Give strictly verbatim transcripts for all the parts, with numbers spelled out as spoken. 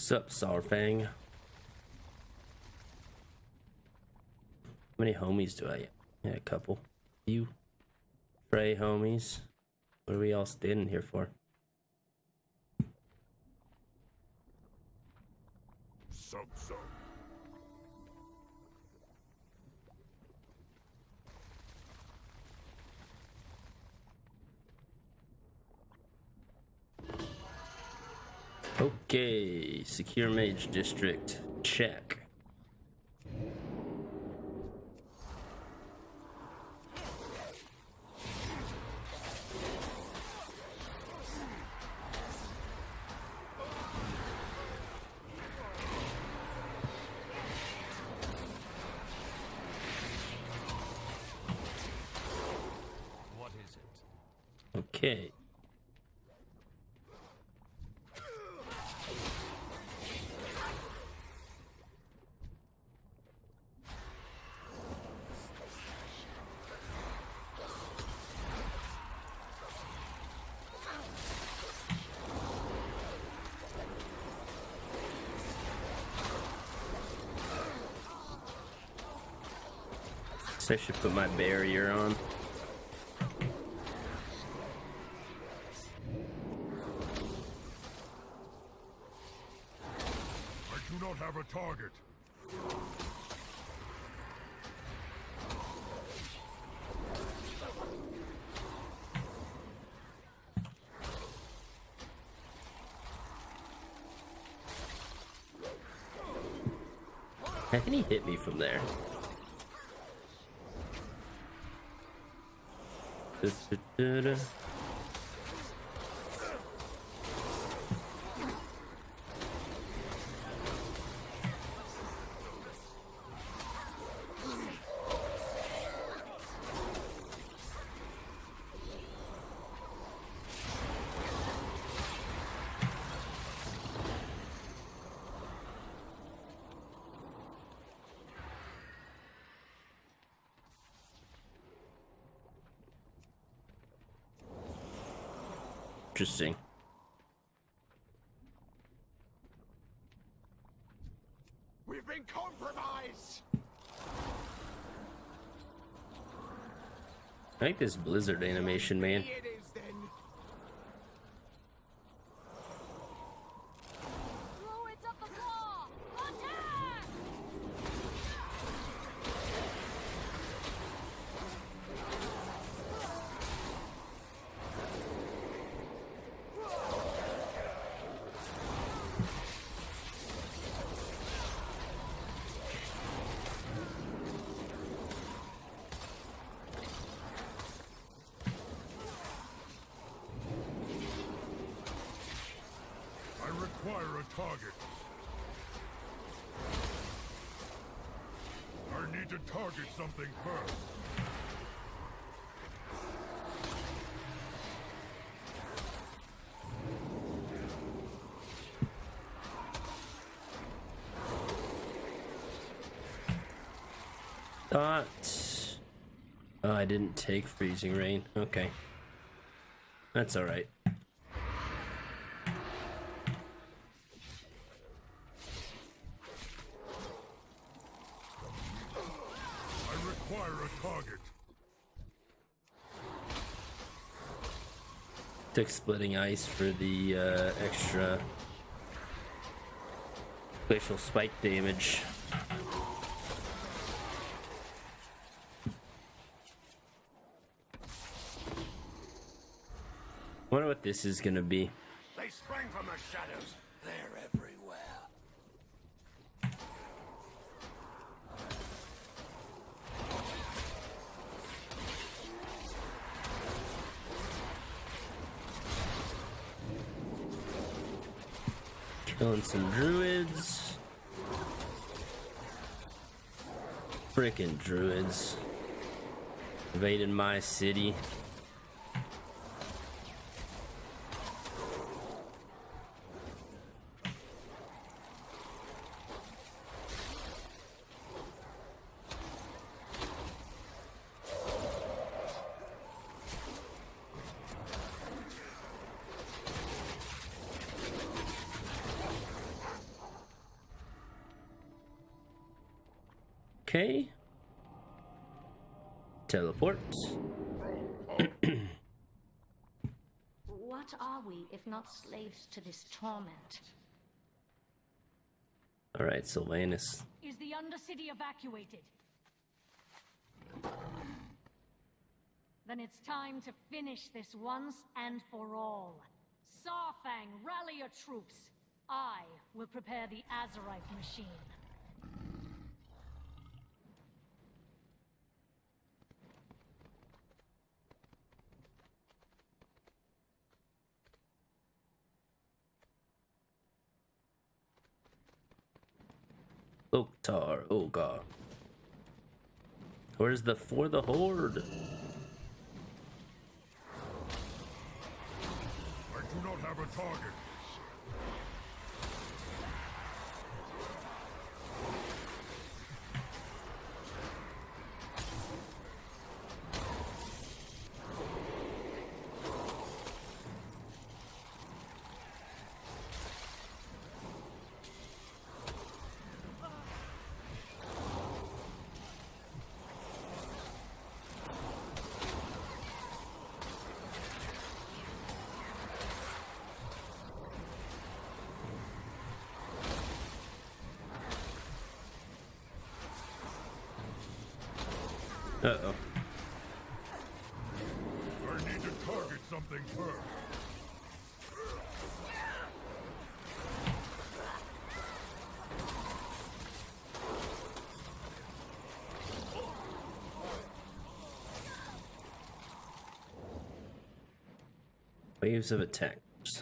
Sup, Sourfang? How many homies do I have? Yeah, a couple. You. Trey homies. What are we all standing here for? Sub sub. Okay, secure Mage District. Check. What is it? Okay. I should put my barrier on. I do not have a target. How can he hit me from there? Da-da-da-da. Interesting. We've been compromised. I like this blizzard animation, man. It is then. Druids of the Claw! Attack! I require a target. I need to target something first. Thought. Oh, I didn't take freezing rain. Okay. That's alright. I require a target. Took splitting ice for the uh, extra glacial spike damage. Wonder what this is gonna be. They sprang from the shadows. They're everywhere. Killing some druids. Frickin' druids. Invading my city. Okay. Teleport. What are we if not slaves to this torment? All right, Sylvanus. Is the Undercity evacuated? Then it's time to finish this once and for all. Saurfang, rally your troops. I will prepare the Azerite machine. Loktar, oh god. Where's the for the horde? I do not have a target. Uh-oh. I need to target something first. Waves of attackers.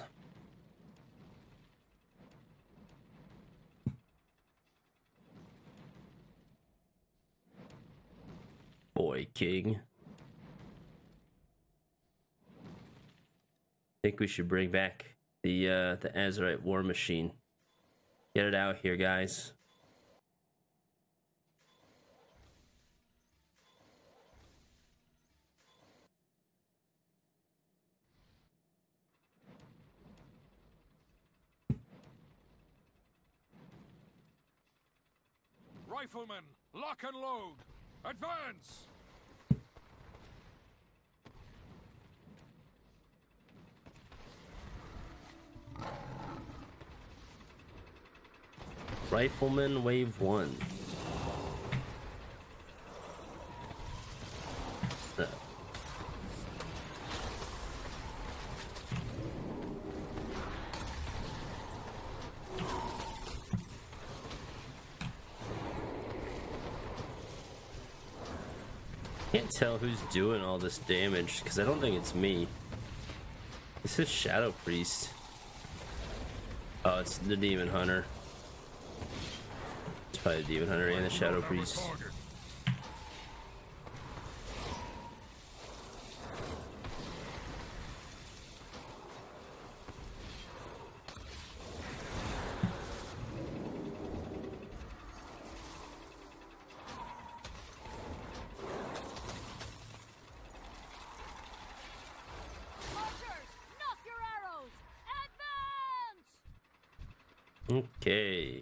Boy King. I think we should bring back the uh, the Azerite war machine. Get it out here, guys. Riflemen, lock and load. Advance! Rifleman wave one. Uh. Can't tell who's doing all this damage because I don't think it's me. This is Shadow Priest. Oh, it's the Demon Hunter. It's probably the Demon Hunter and the Shadow Priest. Okay.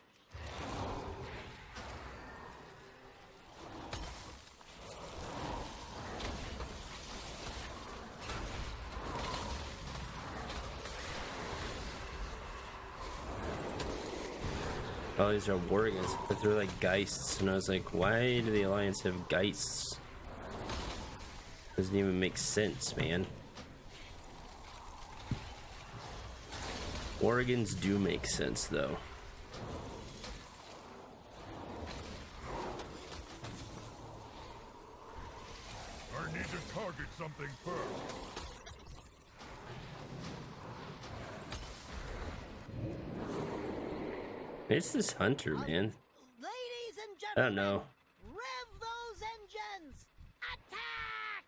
Oh, these are Worgens, but they're like Geists, and I was like, why do the Alliance have Geists? Doesn't even make sense, man. Worgens do make sense, though. I need to target something first. It's this Hunter, man. Ladies and gentlemen, I don't know. rev those engines! Attack!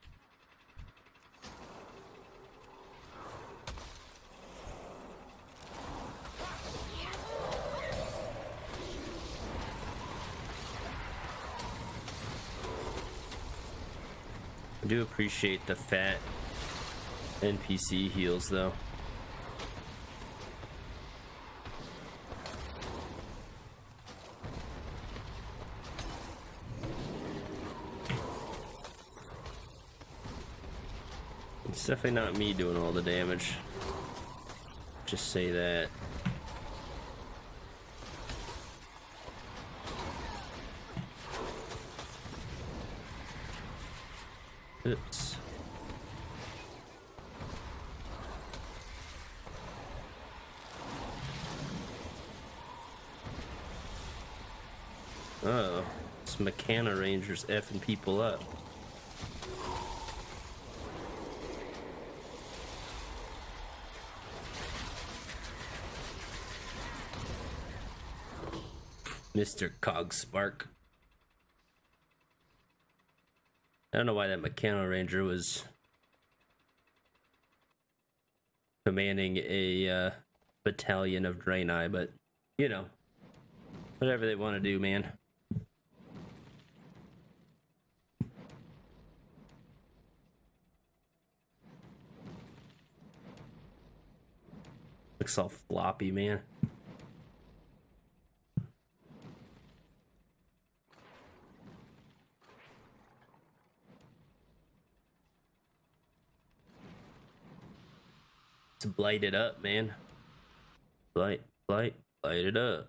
I do appreciate the fat N P C heals, though. It's definitely not me doing all the damage. Just say that. Oops. Oh, this Mechana Ranger's effing people up. Mister Cogspark. I don't know why that Mechano Ranger was commanding a uh, battalion of Draenei, but you know, whatever they want to do, man. Looks all floppy, man. To blight it up, man. Blight, blight, blight it up.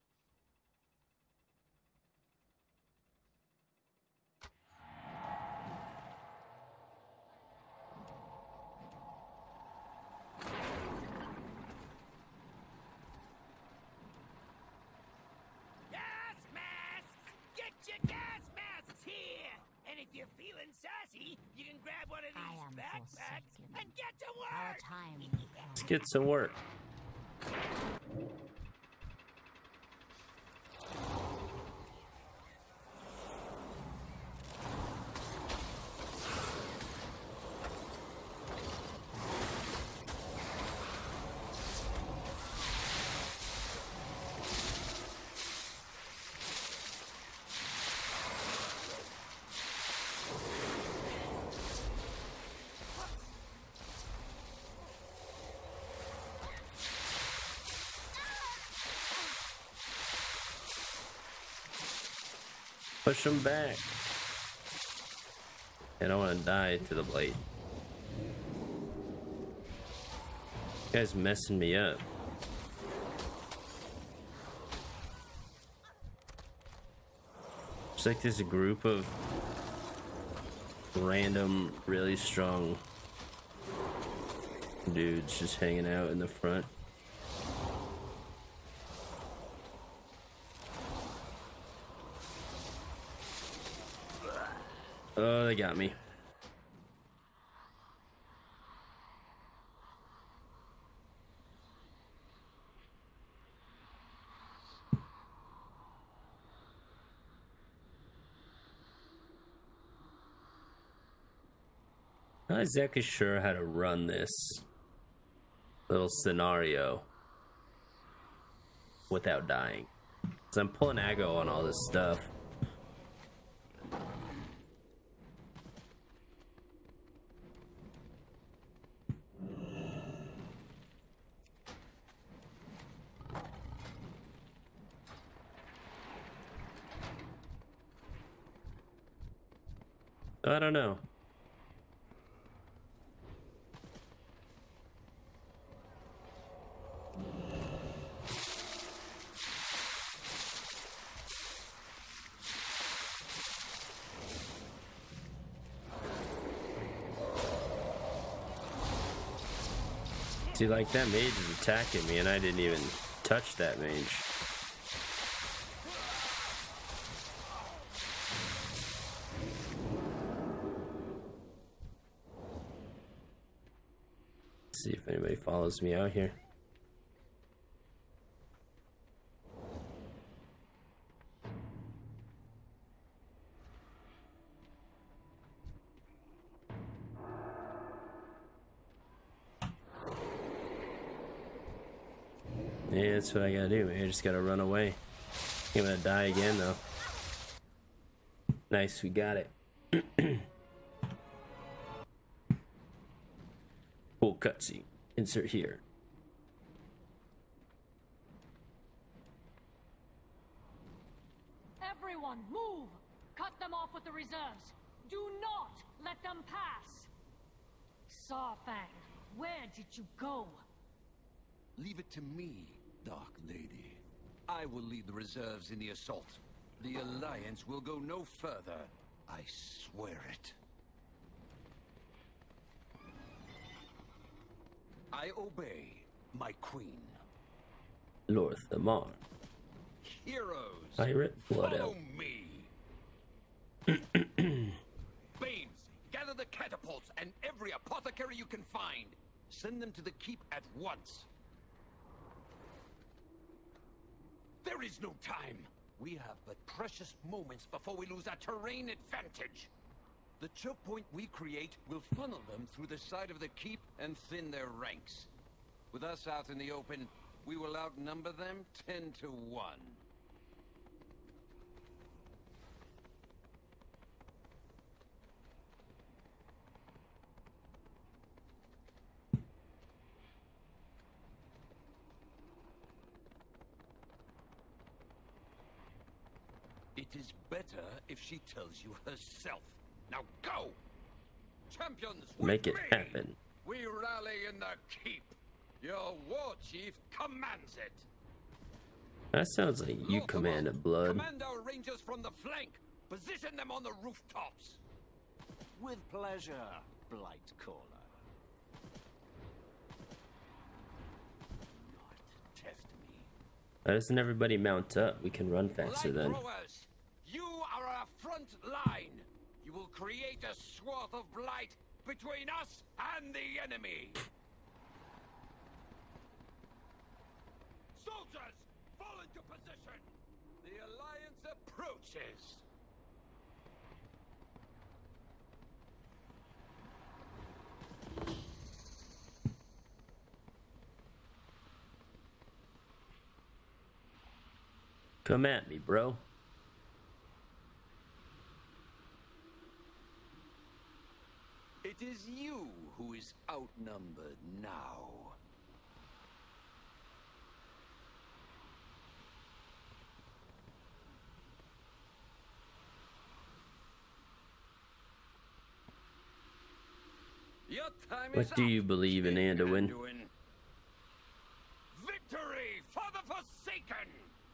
Gas masks! Get your gas masks here! And if you're feeling sassy, you can grab one of I these am backpacks forsaken. and get to Our work! time. Let's get some work. Push him back. I don't want to die to the blade. This guy's messing me up. It's like there's a group of random, really strong dudes just hanging out in the front. Oh, they got me. Not exactly sure how to run this little scenario without dying. Because I'm pulling aggro on all this stuff. I don't know. See, like, that mage is attacking me and I didn't even touch that mage. See if anybody follows me out here. Yeah, that's what I gotta do, man. I just gotta run away. I'm gonna die again, though. Nice, we got it. Cool cutscene. Insert here. Everyone, move! Cut them off with the reserves. Do not let them pass. Saurfang, where did you go? Leave it to me, Dark Lady. I will lead the reserves in the assault. The Alliance will go no further. I swear it. I obey, my queen. Lord Thamar. Heroes, Pirate blood follow out. me. Baines, gather the catapults and every apothecary you can find. Send them to the keep at once. There is no time. We have but precious moments before we lose our terrain advantage. The choke point we create will funnel them through the side of the keep and thin their ranks. With us out in the open, we will outnumber them ten to one. It is better if she tells you herself. Now go! Champions, with Make it me! happen. We rally in the keep. Your war chief commands it. That sounds like you Lorthamar, commanded blood. Command our rangers from the flank. Position them on the rooftops. With pleasure, Blight Caller. Not test me. Why doesn't everybody mount up? We can run faster Light then. throwers, you are our front line. You will create a swath of blight between us and the enemy. Soldiers, fall into position. The Alliance approaches. Come at me, bro. It is you who is outnumbered now. Your time What is do you up, believe in, King Anduin? Anduin. Victory for the Forsaken!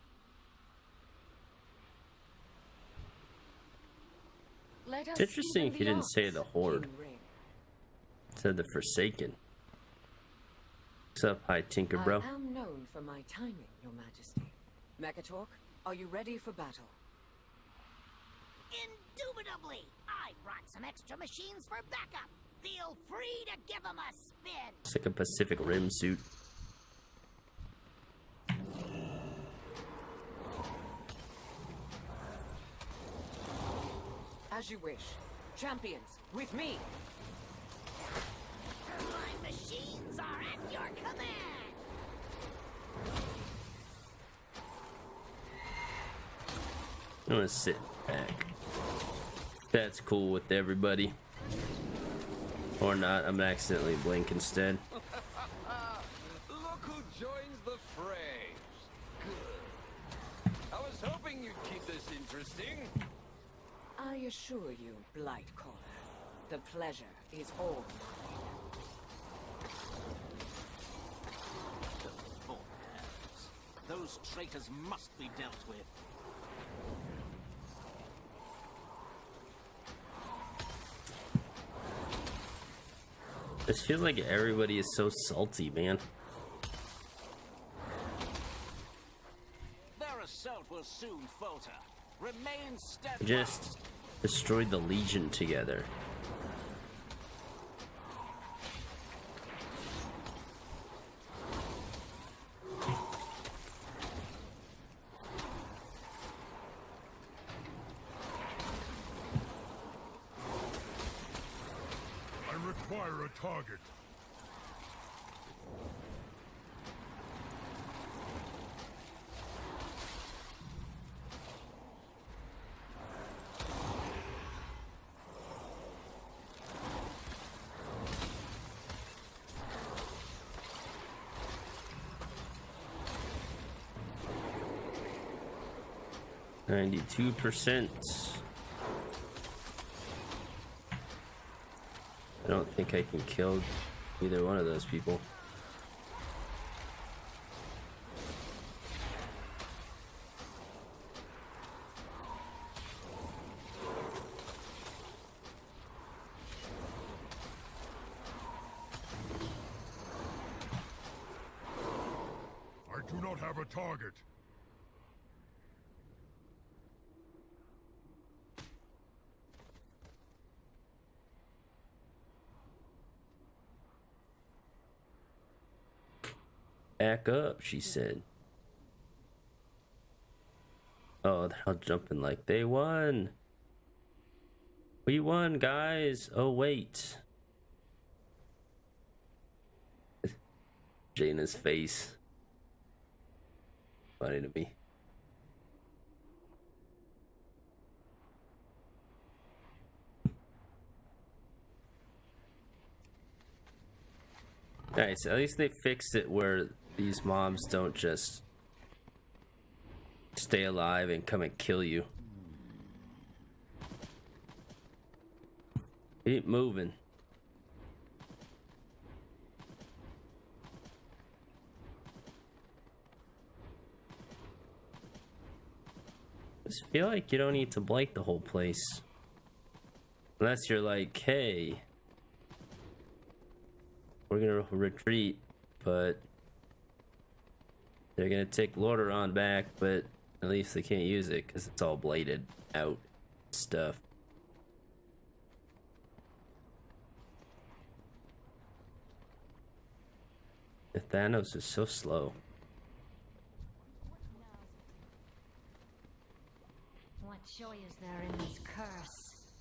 Let us It's interesting even he the didn't say odds, the Horde. King Ring. It said the Forsaken. What's up, High Tinker, bro? I am known for my timing, Your Majesty. Mekatork, are you ready for battle? Indubitably! I brought some extra machines for backup. Feel free to give them a spin. It's like a Pacific Rim suit. As you wish. Champions, with me! My machines are at your command. I'm gonna sit back. That's cool with everybody. Or not, I'm accidentally blink instead. Look who joins the fray. Good. I was hoping you'd keep this interesting. I assure you, Blight Caller, the pleasure is all The forehands. Those traitors must be dealt with. This feels like everybody is so salty, man. Their assault will soon falter. Remain steadfast. We just destroyed the Legion together. I require a target. ninety-two percent. I don't think I can kill either one of those people. I do not have a target. Back up, she said. Oh, they're all jumping like they won. We won, guys. Oh, wait. Jaina's face. Funny to me. Nice. At least they fixed it where these mobs don't just stay alive and come and kill you. Keep moving. I just feel like you don't need to blight the whole place. Unless you're like, hey, we're gonna retreat, but they're gonna take Lordaeron back, but at least they can't use it because it's all bladed out stuff. The Thanos is so slow. What joy is there in this curse?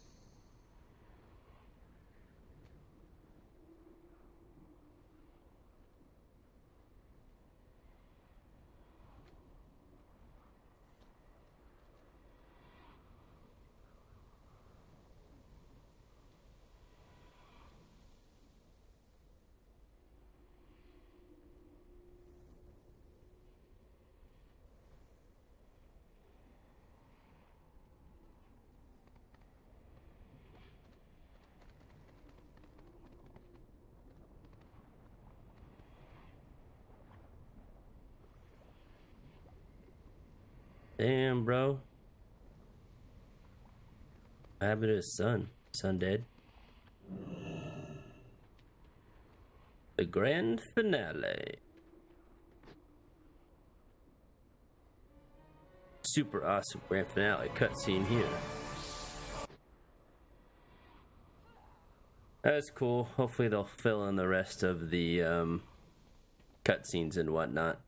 Damn, bro. What happened to his son? Son dead? The grand finale. Super awesome grand finale cutscene here. That's cool. Hopefully they'll fill in the rest of the um, cutscenes and whatnot.